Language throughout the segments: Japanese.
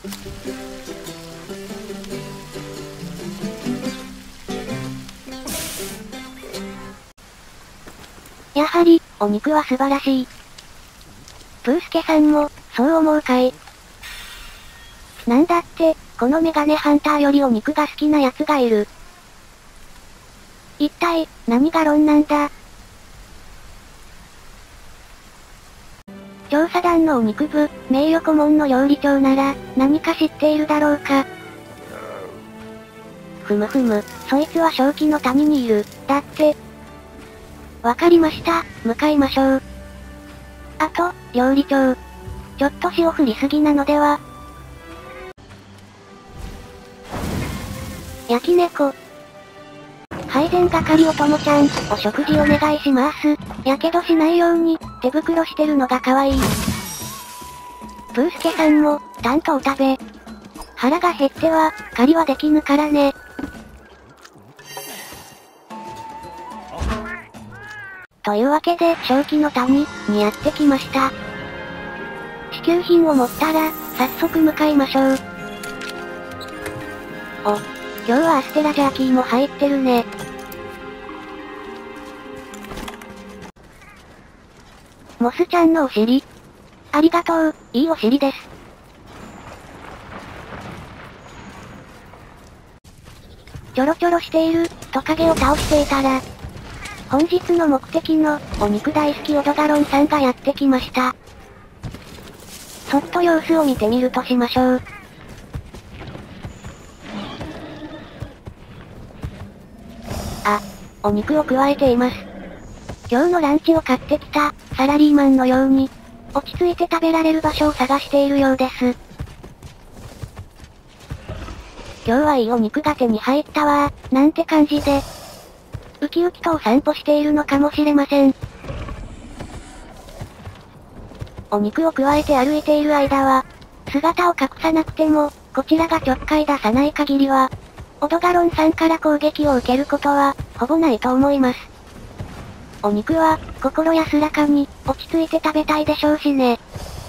やはり、お肉は素晴らしい。プースケさんも、そう思うかい。なんだって、このメガネハンターよりお肉が好きな奴がいる。一体、何が論なんだ。調査団のお肉部、名誉顧問の料理長なら、何か知っているだろうか。ふむふむ、そいつは正気の谷にいる。だって。わかりました、向かいましょう。あと、料理長。ちょっと塩振りすぎなのでは。焼き猫。配膳係おともちゃん、お食事お願いします。やけどしないように、手袋してるのが可愛い。プースケさんも、ちゃんとお食べ。腹が減っては、狩りはできぬからね。というわけで、正気の谷、にやってきました。支給品を持ったら、早速向かいましょう。お、今日はアステラジャーキーも入ってるね。モスちゃんのお尻。ありがとう、いいお尻です。ちょろちょろしている、トカゲを倒していたら、本日の目的の、お肉大好きオドガロンさんがやってきました。そっと様子を見てみるとしましょう。あ、お肉を加えています。今日のランチを買ってきた、サラリーマンのように、落ち着いて食べられる場所を探しているようです。今日はいいお肉が手に入ったわー、なんて感じで、ウキウキとお散歩しているのかもしれません。お肉を加えて歩いている間は、姿を隠さなくても、こちらがちょっかい出さない限りは、オドガロンさんから攻撃を受けることは、ほぼないと思います。お肉は、心安らかに、落ち着いて食べたいでしょうしね。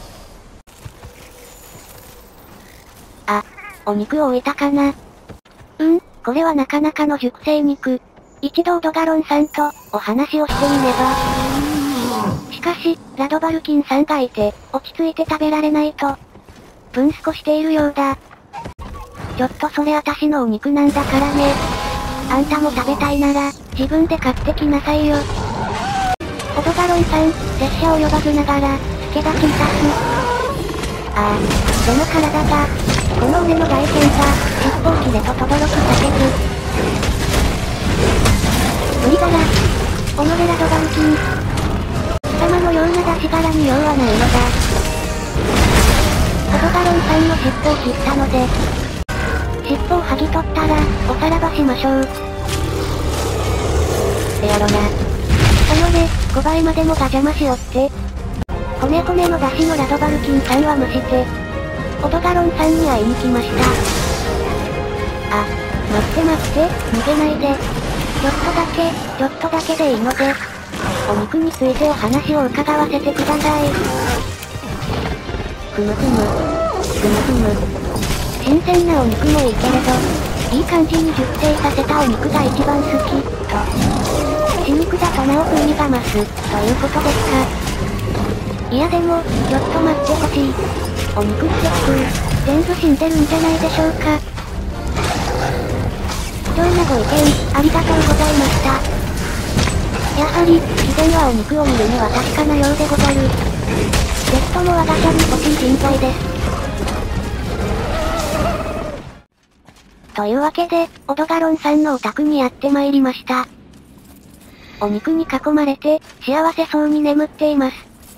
あ、お肉を置いたかな。これはなかなかの熟成肉。一度オドガロンさんと、お話をしてみれば。しかし、ラドバルキンさんがいて、落ち着いて食べられないと。プンスコしているようだ。ちょっとそれ私のお肉なんだからね。あんたも食べたいなら、自分で買ってきなさいよ。オドガロンさん、拙者を呼ばずながら、助立ちいたす。ああ、その体が、この腕の外見が、尻尾を切れと轟く叫ぶ。無理だな。己ラドバルキン。貴様のような出し柄に用はないのだ。オドガロンさんの尻尾を切ったので、尻尾を剥ぎ取ったら、おさらばしましょう。やろな。5倍までもが邪魔しよって。骨骨の出汁のラドバルキンさんは無して、オドガロンさんに会いに来ました。あ、待って、逃げないで。ちょっとだけでいいので、お肉についてお話を伺わせてください。ふむ。新鮮なお肉もいいけれど、いい感じに熟成させたお肉が一番好き、と。死肉だとなお風味が増す、ということですか。いやでも、ちょっと待ってほしい。お肉って全部死んでるんじゃないでしょうか。貴重なご意見、ありがとうございました。やはり、自然はお肉を見るには確かなようでござる。ぜひとも我が社に欲しい人材です。というわけで、オドガロンさんのお宅にやってまいりました。お肉に囲まれて、幸せそうに眠っています。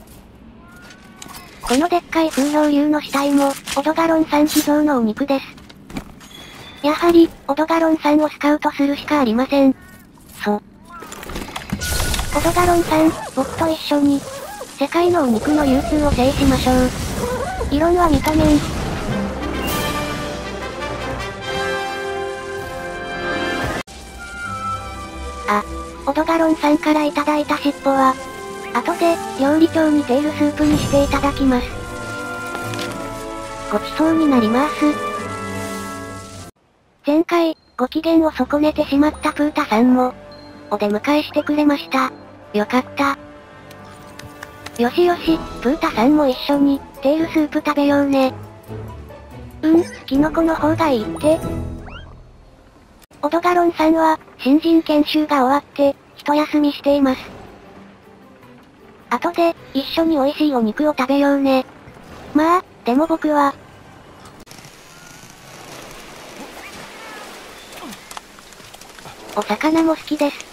このでっかい風氷竜の死体も、オドガロンさん秘蔵のお肉です。やはり、オドガロンさんをスカウトするしかありません。オドガロンさん、僕と一緒に、世界のお肉の流通を制しましょう。異論は認めん。あ、オドガロンさんからいただいた尻尾は、後で、料理長にテールスープにしていただきます。ごちそうになります。前回、ご機嫌を損ねてしまったプータさんも、お出迎えしてくれました。よかった。よしよし、プータさんも一緒に、テールスープ食べようね。キノコの方がいいって。オドガロンさんは、新人研修が終わって、一休みしています。後で、一緒に美味しいお肉を食べようね。まあ、でも僕は、お魚も好きです。